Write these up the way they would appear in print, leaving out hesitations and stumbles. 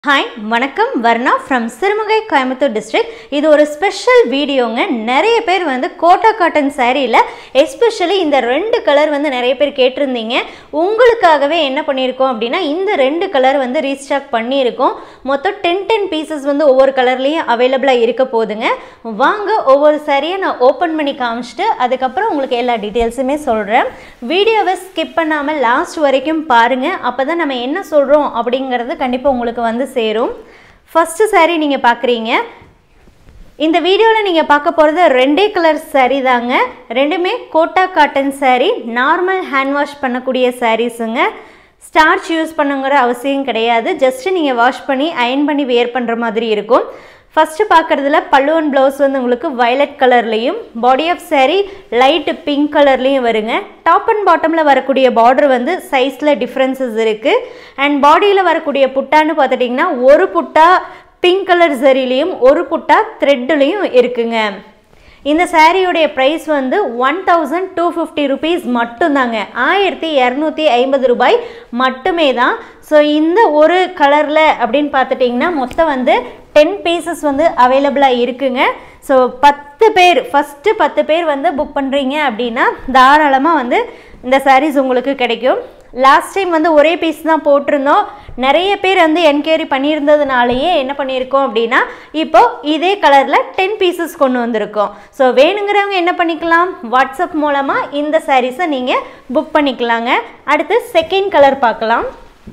Hi, வணக்கம் Varnaa from Sirumugai, Coimbatore district. இது ஒரு ஸ்பெஷல் வீடியோங்க. நிறைய பேர் வந்து கோட்டா காட்டன் சாரீல எஸ்பெஷலி இந்த ரெண்டு கலர் வந்து நிறைய பேர் கேட்டிருந்தீங்க. உங்களுக்காகவே என்ன பண்ணியிருக்கோம் அப்படின்னா இந்த ரெண்டு கலர் வந்து ரீஸ்டாக் பண்ணியிருக்கோம். மொத்தம் 10 பீசஸ் வந்து ஒவ்வொரு கலர்லையும் அவைலபிளாக இருக்க போதுங்க. வாங்க ஒவ்வொரு சாரியை நான் ஓப்பன் பண்ணி காமிச்சிட்டு அதுக்கப்புறம் உங்களுக்கு எல்லா டீட்டெயில்ஸுமே சொல்கிறேன். வீடியோவை ஸ்கிப் பண்ணாமல் லாஸ்ட் வரைக்கும் பாருங்கள். அப்போ தான் நம்ம என்ன சொல்கிறோம் அப்படிங்கிறது கண்டிப்பாக உங்களுக்கு வந்து சேரும். ஃபர்ஸ்ட் saree நீங்க பார்க்குறீங்க. இந்த வீடியோல நீங்க பார்க்க போறது ரெண்டே கலர் saree தாங்க. ரெண்டுமே Kota cotton saree, normal hand wash பண்ணக்கூடிய sareesங்க. ஸ்டார்ச் யூஸ் பண்ணுங்கிற அவசியம் கிடையாது. ஜஸ்ட் நீங்க வாஷ் பண்ணி அயன் பண்ணி வேர் பண்ற மாதிரி இருக்கும். ஃபர்ஸ்ட் பார்க்கறதுல பல்லு அண்ட் ப்ளவுஸ் வந்து உங்களுக்கு வயலட் கலர்லையும் body of saree light pink கலர்லையும் வருங்க. டாப் அண்ட் பாட்டமில் வரக்கூடிய பார்டர் வந்து சைஸில் டிஃப்ரென்சஸ் இருக்குது. அண்ட் பாடியில் வரக்கூடிய புட்டான்னு பார்த்துட்டிங்கன்னா ஒரு புட்டா பிங்க் கலர் சரிலையும் ஒரு புட்டா த்ரெட்லையும் இருக்குங்க. இந்த சாரியோடைய ப்ரைஸ் வந்து 1250 rupees மட்டும்தாங்க. 1250 ரூபாய் மட்டுமே தான். ஸோ இந்த ஒரு கலரில் அப்படின்னு பார்த்துட்டிங்கன்னா மொத்தம் வந்து 10 பீசஸ் வந்து அவைலபிளாக இருக்குங்க. ஸோ 10 பேர் ஃபஸ்ட்டு 10 பேர் வந்து புக் பண்ணுறீங்க அப்படின்னா தாராளமாக வந்து இந்த சாரீஸ் உங்களுக்கு கிடைக்கும். லாஸ்ட் டைம் வந்து ஒரே பீஸ் தான் போட்டிருந்தோம். நிறைய பேர் வந்து என்கொயரி பண்ணியிருந்ததுனாலேயே என்ன பண்ணியிருக்கோம் அப்படின்னா இப்போ இதே கலரில் 10 பீசஸ் கொண்டு வந்திருக்கோம். ஸோ வேணுங்கிறவங்க என்ன பண்ணிக்கலாம், வாட்ஸ்அப் மூலமாக இந்த சாரீஸை நீங்கள் புக் பண்ணிக்கலாங்க. அடுத்து செகண்ட் கலர் பார்க்கலாம்.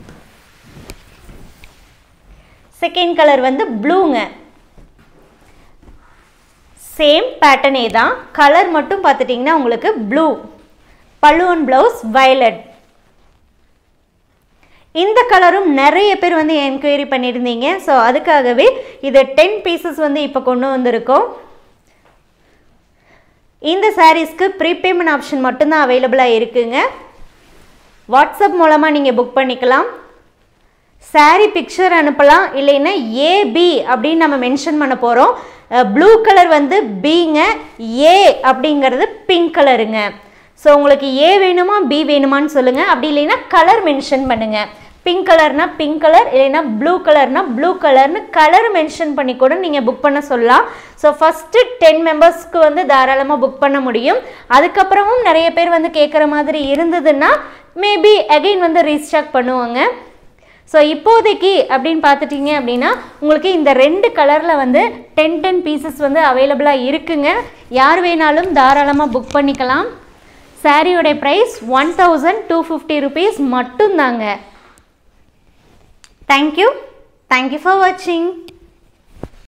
செகண்ட் கலர் வந்து ப்ளூங்க. சேம் பேட்டர்னே தான், கலர் மட்டும் பார்த்துட்டிங்கன்னா உங்களுக்கு ப்ளூ, பல்லு அண்ட் ப்ளவுஸ் வயலட். இந்த கலரும் நிறைய பேர் வந்து என்கொயரி பண்ணியிருந்தீங்க. ஸோ அதுக்காகவே இதை 10 பீசஸ் வந்து இப்போ கொண்டு வந்திருக்கோம். இந்த சாரீஸ்க்கு ப்ரீபேமெண்ட் ஆப்ஷன் மட்டும்தான் அவைலபிளாக இருக்குங்க. வாட்ஸ்அப் மூலமாக நீங்கள் புக் பண்ணிக்கலாம். சாரீ பிக்சர் அனுப்பலாம், இல்லைன்னா ஏபி அப்படின்னு நம்ம மென்ஷன் பண்ண போகிறோம். ப்ளூ கலர் வந்து பிங்க, ஏ அப்படிங்கிறது பிங்க் கலருங்க. ஸோ உங்களுக்கு ஏ வேணுமா பி வேணுமான்னு சொல்லுங்கள். அப்படி இல்லைன்னா கலர் மென்ஷன் பண்ணுங்கள். பிங்க் கலர்னா பிங்க் கலர், இல்லைன்னா ப்ளூ கலர்னா ப்ளூ கலர்னு கலர் மென்ஷன் பண்ணி கூட நீங்கள் புக் பண்ண சொல்லலாம். ஸோ ஃபஸ்ட்டு 10 மெம்பர்ஸ்க்கு வந்து தாராளமாக புக் பண்ண முடியும். அதுக்கப்புறமும் நிறைய பேர் வந்து கேட்குற மாதிரி இருந்ததுன்னா மேபி அகெயின் வந்து ரீஸ்டாக் பண்ணுவாங்க. ஸோ இப்போதைக்கு அப்படின்னு பார்த்துட்டிங்க அப்படின்னா உங்களுக்கு இந்த ரெண்டு கலரில் வந்து 10 பீசஸ் வந்து அவைலபிளாக இருக்குங்க. யார் வேணாலும் தாராளமாக புக் பண்ணிக்கலாம். சாரியோடைய ப்ரைஸ் 1250 rupees மட்டும்தாங்க. தேங்க்யூ ஃபார் வாட்சிங்.